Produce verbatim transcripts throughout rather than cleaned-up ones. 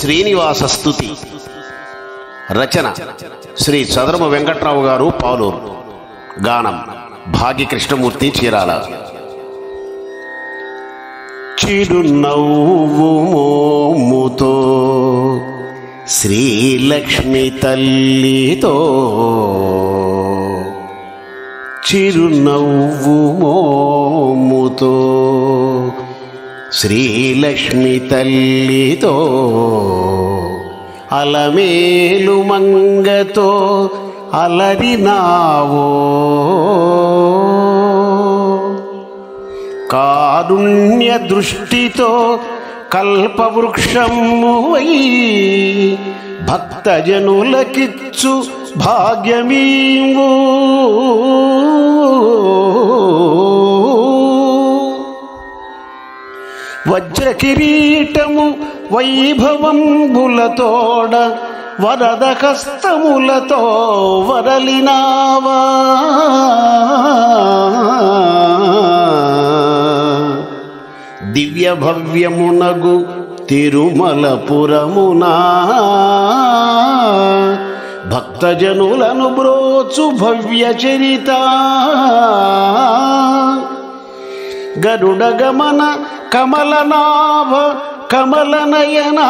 శ్రీనివాస స్తుతి. రచన శ్రీ చదరమ వెంకట్రావు గారు, పాలూరు. గానం భాగ్య కృష్ణమూర్తి, చీరాల. చిరునవ్వు మోముతో శ్రీలక్ష్మి తల్లితో, చిరునవ్వు మోముతో శ్రీలక్ష్మి తల్లితో, అలమేలు మంగతో అలరినావో, కారుణ్య దృష్టితో కల్పవృక్షమువై భక్తజనులకిచ్చు భాగ్యమీవు. వజ్రకిరీటము వైభవంబులతోడ వరద హస్తములతో వరలినావా, దివ్య భవ్యమునగు తిరుమలపురమునా భక్తజనులను బ్రోచు భవ్య చరిత. గరుడ గమన కమలనాభ కమలనయనా,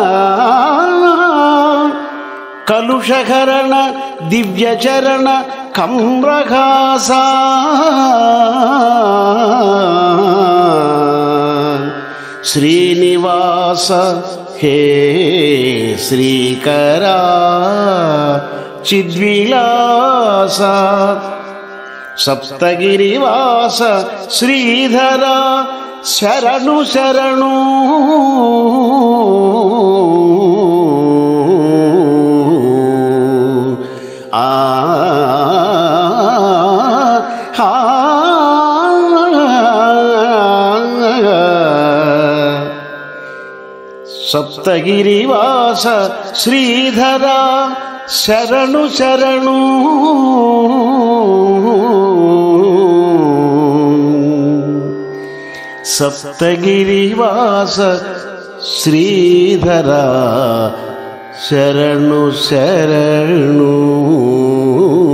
కలుషహరణ దివ్యచరణ కమ్రహాస, శ్రీనివాస హే శ్రీకరా చిద్విలాస, సప్తగిరివాస శ్రీధర శరణు శరణు. ఆ సప్తగిరివాస శ్రీధర శరణు శరణు. సప్తగిరివాస శ్రీధర శరణు శరణు.